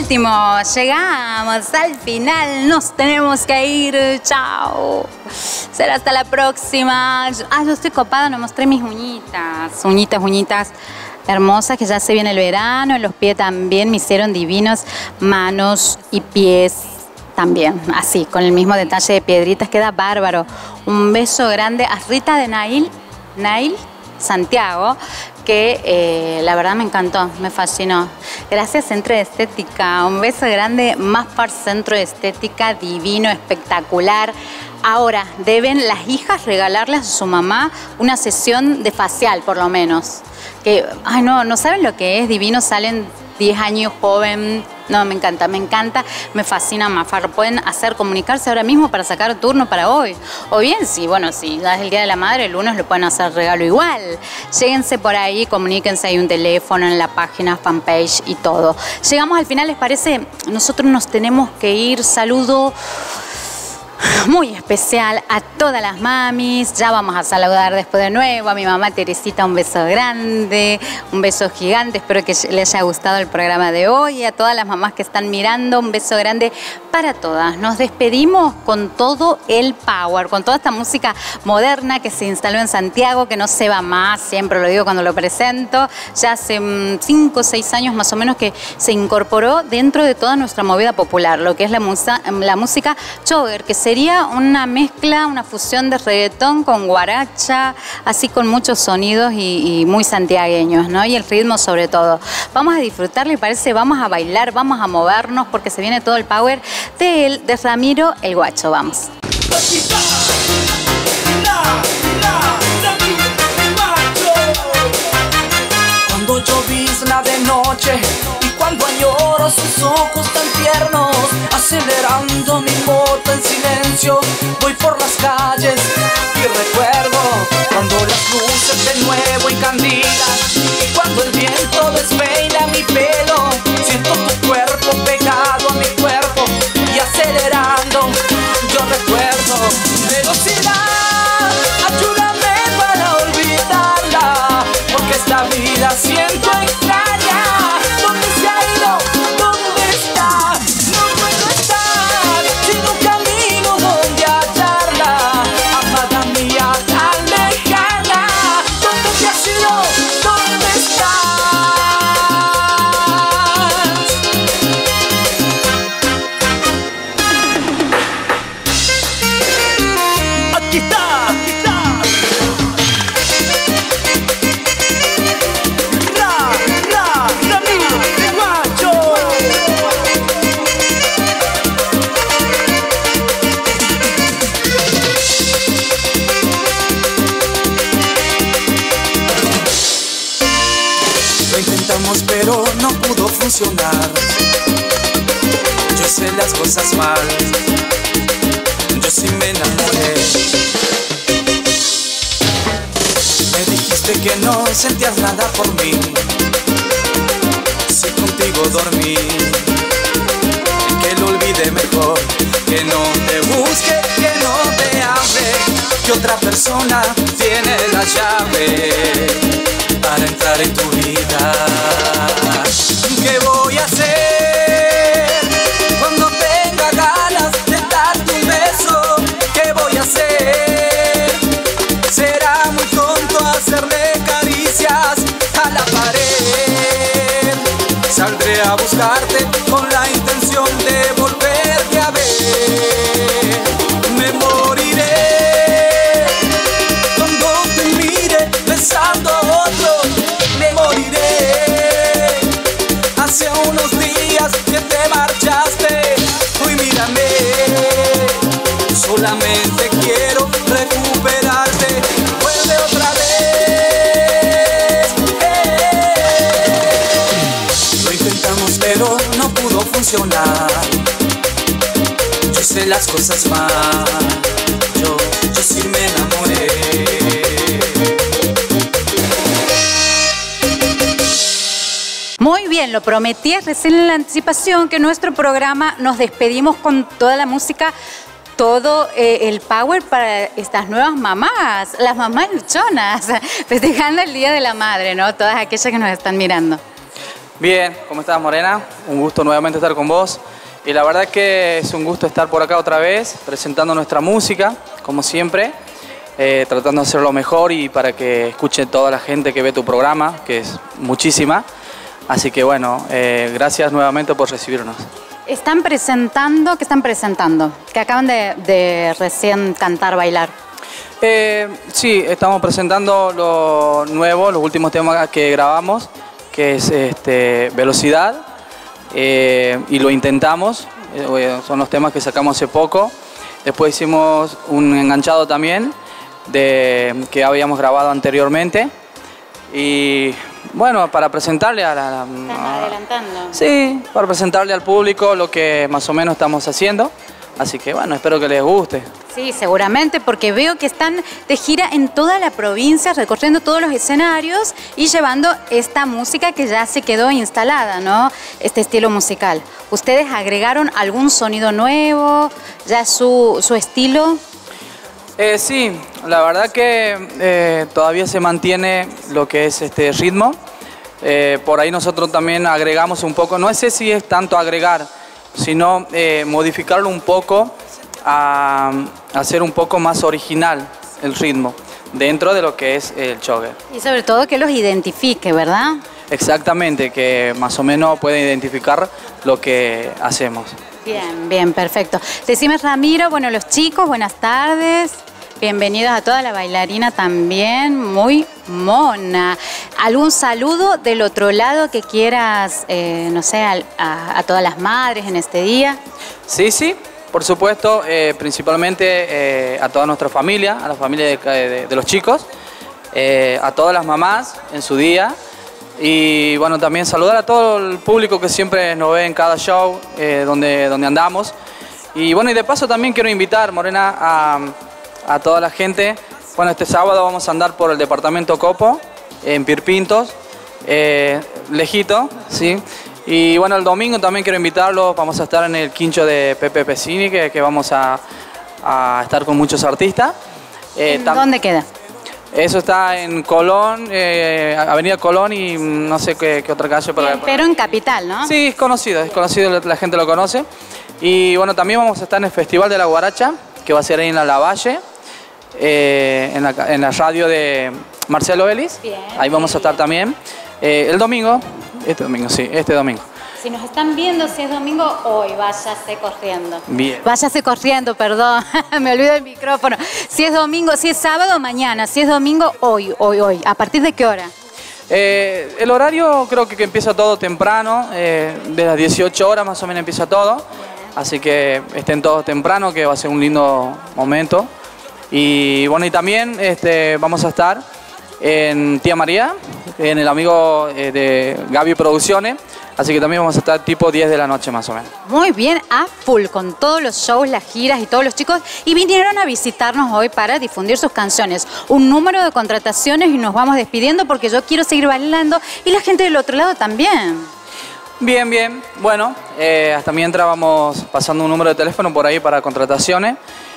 último, llegamos al final, nos tenemos que ir, chao. Será hasta la próxima. Yo estoy copada, no mostré mis uñitas. Uñitas hermosas, que ya se viene el verano. En los pies también me hicieron divinos, manos y pies también, así, con el mismo detalle de piedritas, queda bárbaro. Un beso grande a Rita de Nail Santiago, que la verdad me encantó, me fascinó. Gracias, Centro de Estética. Un beso grande, más por Centro de Estética, divino, espectacular. Ahora, deben las hijas regalarles a su mamá una sesión de facial, por lo menos. Que, ay, no saben lo que es, divino, salen 10 años joven. No, me encanta, me fascina Mafar. Pueden comunicarse ahora mismo para sacar turno para hoy. O bien, si ya es el Día de la Madre, el lunes lo pueden hacer regalo igual. Lléguense por ahí, comuníquense, hay un teléfono en la página, fanpage y todo. Llegamos al final, ¿les parece? Nosotros nos tenemos que ir. Saludo muy especial a todas las mamis. Ya vamos a saludar después de nuevo a mi mamá Teresita, un beso grande, un beso gigante. Espero que les haya gustado el programa de hoy. Y a todas las mamás que están mirando, un beso grande para todas. Nos despedimos con todo el power, con toda esta música moderna que se instaló en Santiago, que no se va más, siempre lo digo cuando lo presento. Ya hace 5 o 6 años más o menos que se incorporó dentro de toda nuestra movida popular, lo que es la música jogger, que sería una mezcla, una fusión de reggaetón con guaracha, así con muchos sonidos y muy santiagueños, ¿no? Y el ritmo sobre todo. Vamos a disfrutar, ¿le parece? Vamos a bailar, vamos a movernos, porque se viene todo el power de Ramiro el Guacho. Vamos. Cuando llovizna de noche y cuando añoro sus ojos tan tiernos, acelerando mi moto en silencio, voy por las calles y recuerdo cuando las luces de nuevo encandilan y cuando el viento despeina mi pelo, siento tu cuerpo pegado a mi cuerpo y acelerando, yo recuerdo velocidad, ayúdame para olvidarla, porque esta vida siento extraña. ¿Dónde se ha ido? ¿Dónde está? No puedo estar sin un camino donde hallarla, amada mía tan lejana. ¿Dónde te has ido? ¿Dónde estás? Aquí está, aquí está. Ramiro el Guacho. Lo intentamos pero no pudo funcionar. Yo hice las cosas mal, yo sí me enamoré. Me dijiste que no sentías nada por mí, si contigo dormí, que lo olvide mejor, que no te busque, que no te hable, que otra persona tiene la llave para entrar en tu vida. ¿Qué voy a hacer cuando tenga ganas de darte un beso? ¿Qué voy a hacer? Será muy tonto hacerle caricias a la pared. Saldré a buscarte con la intención de volverte a ver. Me moriré cuando te mire besando a otro. Me moriré. Hace unos días que te marchaste. Uy, mírame. Solamente quiero recuperarte. Vuelve otra vez. Lo intentamos pero no pudo funcionar. Yo hice las cosas mal. Yo sí me enamoré. Muy bien, lo prometí recién en la anticipación, que nuestro programa nos despedimos con toda la música, todo el power para estas nuevas mamás, las mamás luchonas, festejando el Día de la Madre, ¿no? Todas aquellas que nos están mirando. Bien, ¿cómo estás, Morena? Un gusto nuevamente estar con vos. Y la verdad que es un gusto estar por acá otra vez, presentando nuestra música, como siempre, tratando de hacerlo mejor y para que escuche toda la gente que ve tu programa, que es muchísima. Así que bueno, gracias nuevamente por recibirnos. Están presentando, ¿qué están presentando? Que acaban de recién cantar, bailar. Sí, estamos presentando lo nuevo, los últimos temas que grabamos, que es Velocidad, y lo intentamos, son los temas que sacamos hace poco. Después hicimos un enganchado también, que habíamos grabado anteriormente. Y bueno, para presentarle a la... ¿Están adelantando? Sí, para presentarle al público lo que más o menos estamos haciendo. Así que bueno, espero que les guste. Sí, seguramente, porque veo que están de gira en toda la provincia, recorriendo todos los escenarios y llevando esta música que ya se quedó instalada, ¿no? Este estilo musical. ¿Ustedes agregaron algún sonido nuevo, ya su estilo? Sí, la verdad que todavía se mantiene lo que es este ritmo. Por ahí nosotros también agregamos un poco, no sé si es tanto agregar, sino modificarlo un poco a hacer un poco más original el ritmo dentro de lo que es el jogger. Y sobre todo que los identifique, ¿verdad? Exactamente, que más o menos pueden identificar lo que hacemos. Bien, bien, perfecto. Decime, Ramiro, bueno, los chicos, buenas tardes. Bienvenidos a toda la bailarina también, muy mona. ¿Algún saludo del otro lado que quieras, no sé, a todas las madres en este día? Sí, sí, por supuesto, principalmente a toda nuestra familia, a la familia de los chicos, a todas las mamás en su día. Y bueno, también saludar a todo el público que siempre nos ve en cada show donde andamos. Y bueno, y de paso también quiero invitar, Morena, a toda la gente. Bueno, este sábado vamos a andar por el departamento Copo, en Pirpintos, lejito, ¿sí? Y bueno, el domingo también quiero invitarlos, vamos a estar en el quincho de Pepe Pesini, que vamos a estar con muchos artistas. ¿Dónde queda? Eso está en Colón, Avenida Colón y no sé qué otra calle. Pero en Capital, ¿no? Sí, es conocido, la gente lo conoce. Y bueno, también vamos a estar en el Festival de la Guaracha, que va a ser ahí en la Lavalle, en la radio de Marcelo Ellis. Bien, ahí vamos a estar también. El domingo, este domingo. Si nos están viendo, si es domingo, hoy, váyase corriendo. Bien. Váyase corriendo, perdón, me olvido el micrófono. Si es domingo, si es sábado, mañana. Si es domingo, hoy. ¿A partir de qué hora? El horario creo que empieza todo temprano, de las 18 horas más o menos empieza todo. Así que estén todos temprano, que va a ser un lindo momento. Y bueno, y también vamos a estar en Tía María, en el amigo de Gaby Producciones. Así que también vamos a estar tipo 10 de la noche más o menos. Muy bien, a full, con todos los shows, las giras y todos los chicos. Y vinieron a visitarnos hoy para difundir sus canciones. Un número de contrataciones y nos vamos despidiendo porque yo quiero seguir bailando y la gente del otro lado también. Bien, bien. Bueno, hasta mientras vamos pasando un número de teléfono por ahí para contrataciones.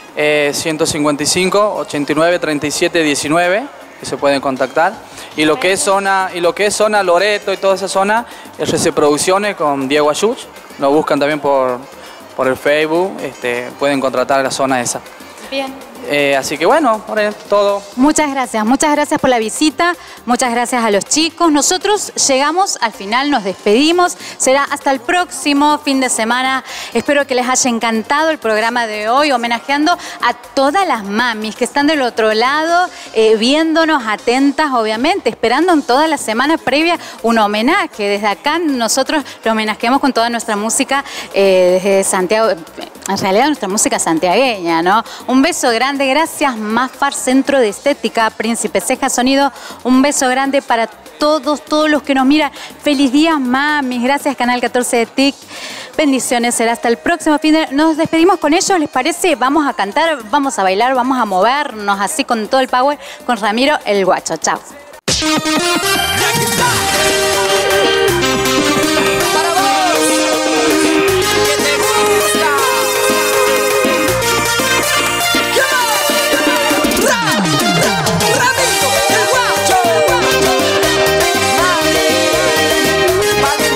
155 89 37 19, que se pueden contactar. Y lo que es zona Loreto y toda esa zona, RC Producciones con Diego Ayuch. Lo buscan también por el Facebook, pueden contratar la zona esa. Bien. Así que bueno, ahora es todo. Muchas gracias por la visita, muchas gracias a los chicos. Nosotros llegamos al final, nos despedimos, será hasta el próximo fin de semana. Espero que les haya encantado el programa de hoy, homenajeando a todas las mamis que están del otro lado, viéndonos atentas, obviamente, esperando en toda la semana previa un homenaje. Desde acá nosotros lo homenajeamos con toda nuestra música desde Santiago, en realidad nuestra música santiagueña, ¿no? Un beso grande. Gracias, Mafar Centro de Estética, Príncipe Ceja Sonido. Un beso grande para todos los que nos miran. Feliz día, mamis. Gracias, Canal 14 de TIC. Bendiciones. Será hasta el próximo fin de... Nos despedimos con ellos, ¿les parece? Vamos a cantar, vamos a bailar, vamos a movernos así con todo el power con Ramiro el Guacho. Chao. Mami,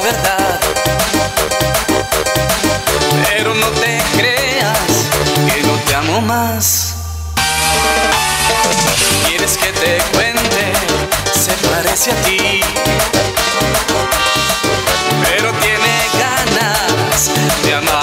verdad. Pero no te creas que no te amo más. ¿Quieres que te cuente? Se parece a ti, pero tiene ganas de amar.